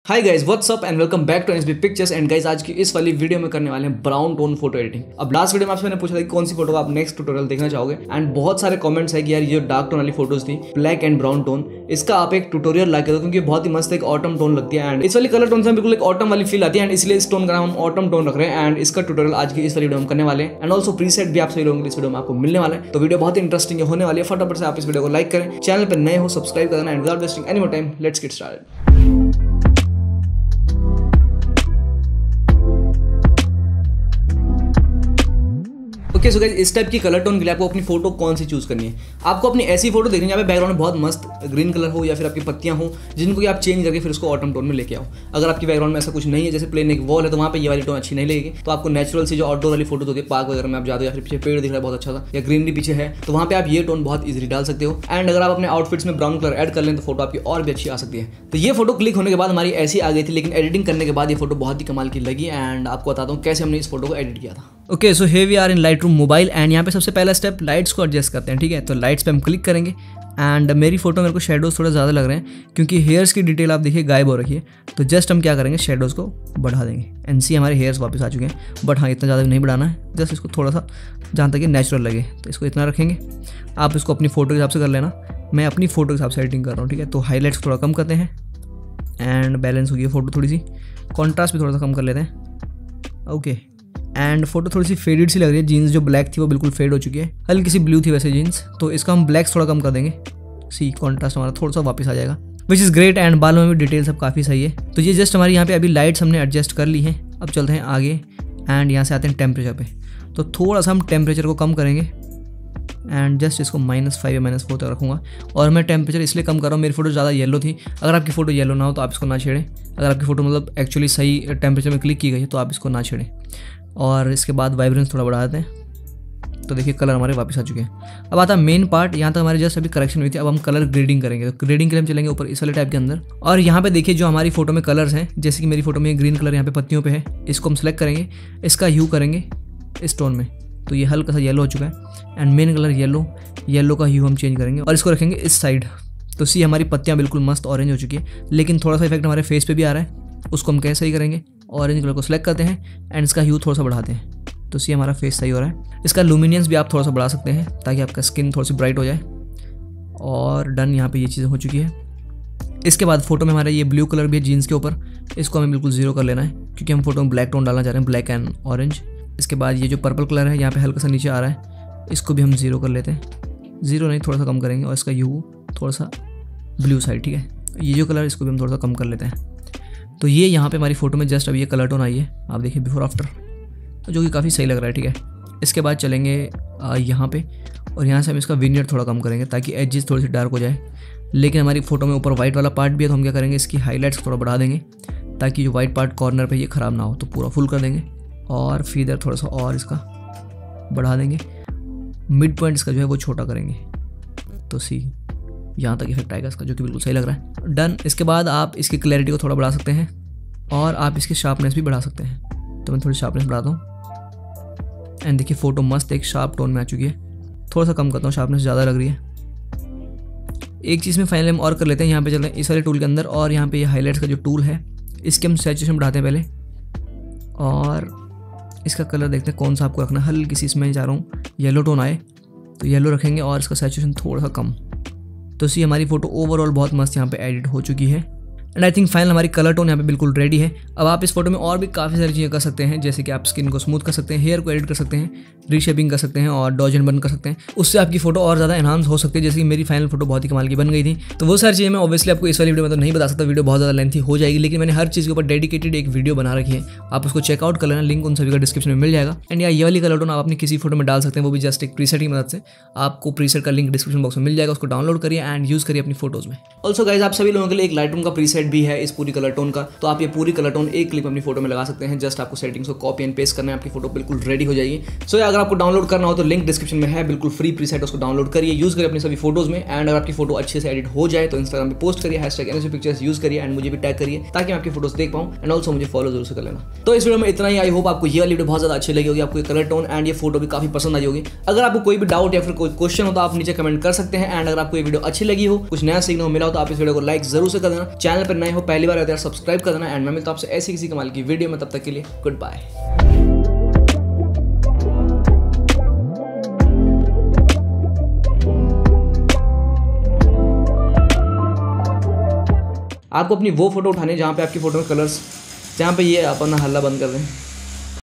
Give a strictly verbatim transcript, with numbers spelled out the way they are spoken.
Hi guys what's and welcome back to SB pictures. And guys आज की इस वाली वीडियो में करने वाले हैं ब्राउन टोन फोटो एडिटिंग। अब लास्ट वीडियो में आपसे मैंने पूछा था कि कौन सी फोटो आप नेक्स्ट ट्यूटोरियल देखना चाहोगे, एंड बहुत सारे कमेंट्स है कि यार ये डार्क टोन वाली फोटोज थी ब्लैक एंड ब्राउन टोन, इसका आप एक ट्यूटोरियल ला के दो क्योंकि बहुत ही मस्त एक ऑटम टोन लगती है। एंड इस वाली कलर टोन से बिल्कुल एक ऑटम वाली फील आती है, एंड इसलिए इस टोन का नाम हम ऑटम टोन रख रहे हैं। एंड इसका ट्यूटोरियल आज की इस वाली वीडियो में करने वाले हैं। एंड ऑल्सो प्रीसेट भी आप सभी लोगों इस वीडियो में आपको मिलने वाला है, तो वीडियो बहुत इंटरेस्टिंग होने वाली है। फटाफट से आप इस वीडियो को लाइक करें, चैनल पर नए हो सब्सक्राइब कर देना, and without wasting any more time let's get started. Okay so guys, इस टाइप की कलर टोन के लिए आपको अपनी फोटो कौन सी चूज करनी है। आपको अपनी ऐसी फोटो देखनी है जहाँ पे बैकग्राउंड में बहुत मस्त ग्रीन कलर हो या फिर आपकी पत्तियां हो, जिनको कि आप चेंज करके फिर उसको ऑटम टोन में लेके आओ। अगर आपकी बैकग्राउंड में ऐसा कुछ नहीं है, जैसे प्लेन एक वॉल है, तो वहाँ पे ये वाली टोन अच्छी नहीं लगेगी। तो आपको नेचुरल सी जो आउटडोर वाली फोटो होती है, पार्क वगैरह में आप जाते हो या फिर पीछे पेड़ दिख रहा है बहुत अच्छा सा, या ग्रीनरी पीछे है, तो वहाँ पे आप ये टोन बहुत ईजिली डाल सकते हो। एंड अगर आप अपने आउटफिट्स में ब्राउन कलर ऐड कर लें तो फोटो आपकी और भी अच्छी आ सकती है। तो ये फोटो क्लिक होने के बाद हमारी ऐसी आ गई थी, लेकिन एडिटिंग करने के बाद ये फोटो बहुत ही कमाल की लगी। एंड आपको बताता हूँ कैसे हमने इस फोटो को एडिट किया था। Okay so here we are in Lightroom mobile, and यहाँ पे सबसे पहला स्टेप लाइट्स को एडजस्ट करते हैं। ठीक है, तो लाइट्स पे हम क्लिक करेंगे। एंड मेरी फोटो मेरे को शेडोज़ थोड़ा ज़्यादा लग रहे हैं क्योंकि हेयर्स की डिटेल आप देखिए गायब हो रखी है। तो जस्ट हम क्या करेंगे, शेडोज़ को बढ़ा देंगे। एंड सी हमारे हेयर्स वापस आ चुके हैं, बट हाँ इतना ज़्यादा नहीं बढ़ाना है, जस्ट इसको थोड़ा सा जहाँ तक ये नेचुरल लगे तो इसको इतना रखेंगे। आप इसको अपनी फ़ोटो के हिसाब से कर लेना, मैं अपनी फ़ोटो के हिसाब से एडिटिंग कर रहा हूँ। ठीक है, तो हाईलाइट्स थोड़ा कम करते हैं एंड बैलेंस हो गई फोटो थोड़ी सी, कॉन्ट्रास्ट भी थोड़ा सा कम कर लेते हैं। ओके, एंड फोटो थोड़ी सी फेडेड सी लग रही है। जीन्स जो ब्लैक थी वो बिल्कुल फेड हो चुकी है, हल्की सी ब्लू थी वैसे जीन्स, तो इसका हम ब्लैक्स थोड़ा कम कर देंगे। सी कॉन्ट्रास्ट हमारा थोड़ा सा वापस आ जाएगा, विच इज़ ग्रेट। एंड बालों में भी डिटेल सब काफ़ी सही है। तो ये जस्ट हमारी यहाँ पे अभी लाइट्स हमने एडजस्ट कर ली हैं। अब चलते हैं आगे एंड यहाँ से आते हैं टेम्परेचर पे। तो थोड़ा सा हम टेम्परेचर को कम करेंगे एंड जस्ट इसको माइनस फाइव या माइनस फोर तक रखूँगा। और मैं टेम्परेचर इसलिए कम कर रहा हूँ, मेरी फोटो ज़्यादा येलो थी। अगर आपकी फ़ोटो येलो ना हो तो आप इसको ना छेड़ें। अगर आपकी फ़ोटो मतलब एक्चुअली सही टेम्परेचर में क्लिक की गई है तो आप इसको ना छेड़ें। और इसके बाद वाइब्रेंस थोड़ा बढ़ा देते हैं, तो देखिए कलर हमारे वापस आ चुके हैं। अब आता है मेन पार्ट, यहाँ तक हमारी जस्ट अभी करेक्शन हुई थी। अब हम कलर ग्रेडिंग करेंगे। तो ग्रेडिंग के लिए हम चलेंगे ऊपर इस वाले टाइप के अंदर, और यहाँ पे देखिए जो हमारी फोटो में कलर्स हैं, जैसे कि मेरी फोटो में ग्रीन कलर यहाँ पे पत्तियों पे है, इसको हम सेलेक्ट करेंगे। इसका ह्यू करेंगे इस टोन में, तो ये हल्का सा येलो हो चुका है। And main colour yellow, yellow का ह्यू हम चेंज करेंगे और इसको रखेंगे इस साइड। तो सी हमारी पत्तियाँ बिल्कुल मस्त ऑरेंज हो चुकी है, लेकिन थोड़ा सा इफेक्ट हमारे फेस पे भी आ रहा है, उसको हम कैसे सही करेंगे। ऑरेंज कलर को सिलेक्ट करते हैं एंड इसका ह्यू थोड़ा सा बढ़ाते हैं, तो सी हमारा फेस सही हो रहा है। इसका लुमिनियंस भी आप थोड़ा सा बढ़ा सकते हैं ताकि आपका स्किन थोड़ी सी ब्राइट हो जाए। और डन, यहाँ पे ये चीज़ें हो चुकी है। इसके बाद फोटो में हमारा ये ब्लू कलर भी है जीन्स के ऊपर, इसको हमें बिल्कुल जीरो कर लेना है क्योंकि हम फोटो में ब्लैक टोन डालना चाह रहे हैं, ब्लैक एंड ऑरेंज। इसके बाद ये जो पर्पल कलर है यहाँ पे हल्का सा नीचे आ रहा है, इसको भी हम जीरो कर लेते हैं। जीरो नहीं, थोड़ा सा कम करेंगे, और इसका ह्यू थोड़ा सा ब्लू साइड। ठीक है, ये जो कलर इसको भी हम थोड़ा सा कम कर लेते हैं। तो ये यहाँ पे हमारी फोटो में जस्ट अभी ये कलर टोन आई है, आप देखिए बिफोर आफ्टर, जो कि काफ़ी सही लग रहा है। ठीक है, इसके बाद चलेंगे यहाँ पे, और यहाँ से हम इसका विनियर थोड़ा कम करेंगे ताकि एजेस थोड़ी सी डार्क हो जाए। लेकिन हमारी फोटो में ऊपर वाइट वाला पार्ट भी है, तो हम क्या करेंगे, इसकी हाईलाइट्स थोड़ा बढ़ा देंगे ताकि जो वाइट पार्ट कॉर्नर पे ये ख़राब ना हो। तो पूरा फुल कर देंगे और फीदर थोड़ा सा और इसका बढ़ा देंगे। मिड पॉइंट इसका जो है वो छोटा करेंगे, तो सी यहाँ तक इफेक्ट आएगा इसका, जो कि बिल्कुल सही लग रहा है। डन। इसके बाद आप इसकी क्लैरिटी को थोड़ा बढ़ा सकते हैं और आप इसकी शार्पनेस भी बढ़ा सकते हैं। तो मैं थोड़ी शार्पनेस बढ़ाता हूँ एंड देखिए फोटो मस्त एक शार्प टोन में आ चुकी है। थोड़ा सा कम करता हूँ, शार्पनेस ज़्यादा लग रही है। एक चीज़ में फाइनली हम और कर लेते हैं, यहाँ पे चलते हैं इस वाले टूल के अंदर, और यहाँ पे ये हाईलाइट्स का जो टूल है इसके हम सैचुरेशन बढ़ाते हैं पहले, और इसका कलर देखते हैं कौन सा आपको रखना है। हल्की सी इसमें जा रहा हूँ येलो टोन आए तो येलो रखेंगे, और इसका सैचुरेशन थोड़ा सा कम। तो सी हमारी फोटो ओवरऑल बहुत मस्त यहाँ पे एडिट हो चुकी है। एंड आई थिंक फाइनल हमारी कलर टोन यहाँ पे बिल्कुल रेडी है। अब आप इस फोटो में और भी काफ़ी सारी चीज़ें कर सकते हैं, जैसे कि आप स्किन को स्मूथ कर सकते हैं, हेयर को एडिट कर सकते हैं, रीशेपिंग कर सकते हैं और डॉज एंड बर्न कर सकते हैं। उससे आपकी फोटो और ज़्यादा एनहांस हो सकती है, जैसे कि मेरी फाइनल फोटो बहुत ही कमाल की बन गई थी। तो वो सारी चीज़ें मैं ऑब्वियसली आपको इस वाली वीडियो में तो नहीं बता सकता, वीडियो बहुत ज़्यादा लेंथी हो जाएगी, लेकिन मैंने हर चीज़ के ऊपर डेडिकेटेड एक वीडियो बना रखी है, आप उसको चेकआउट कर लेना, लिंक उन सभी का डिस्क्रिप्शन में मिल जाएगा। एंड या ये वाली कलर टोन आप अपनी किसी फोटो में डाल सकते हैं, वो भी जस्ट एक प्रीसेट की मदद से। आपको प्रीसेट का लिंक डिस्क्रिप्शन बॉक्स में मिल जाएगा, उसको डाउनलोड करिए एंड यूज़ करिए अपनी फोटोज़ में। ऑल्सो गाइस, आप सभी लोगों के लिए एक लाइटरूम का प्रीसेट भी है इस पूरी कलर टोन का, तो आप ये पूरी कलर टोन एक क्लिप अपनी फोटो में लगा सकते हैं। जस्ट आपको सेटिंग्स को कॉपी एंड पेस्ट करना है, आपकी फोटो बिल्कुल रेडी हो जाएगी। सो so, अगर आपको डाउनलोड करना हो तो लिंक डिस्क्रिप्शन में है, बिल्कुल फ्री प्रीसेट, उसको डाउनलोड करिए, यूज करिए अपनी सभी फोटोज में। एंड अगर आपकी फोटो अच्छे से एडिट हो जाए तो इंस्टाग्राम पे पोस्ट करिए, हैशटैग एनएसबी पिक्चर्स यूज करिए एंड मुझे भी टैग करिए ताकि मैं आपकी फोटोज देख पाऊं। एंड ऑल्सो मुझे फॉलो जरूर से कर लेना। तो इस वीडियो में इतना ही। आई होप आपको ये वाली वीडियो बहुत ज्यादा अच्छी लगी होगी, आपको ये कलर टोन एंड ये फोटो भी काफी पसंद आई होगी। अगर आपको कोई भी डाउट या फिर कोई क्वेश्चन हो तो आप नीचे कमेंट कर सकते हैं। एंड अगर आपको ये वीडियो अच्छी लगी हो, कुछ नया सीखने को मिला हो, तो आप इस वीडियो को लाइक जरूर से कर देना। चैनल पर फिर नए हो, पहली बार आते यार सब्सक्राइब कर देना। एंड मैं मिलता हूं आपसे ऐसी किसी कमाल की वीडियो में, तब तक के लिए गुड बाय। आपको अपनी वो फोटो उठानी है जहाँ पे आपकी फोटो में कलर्स, जहाँ पे ये अपना हल्ला बंद कर दें।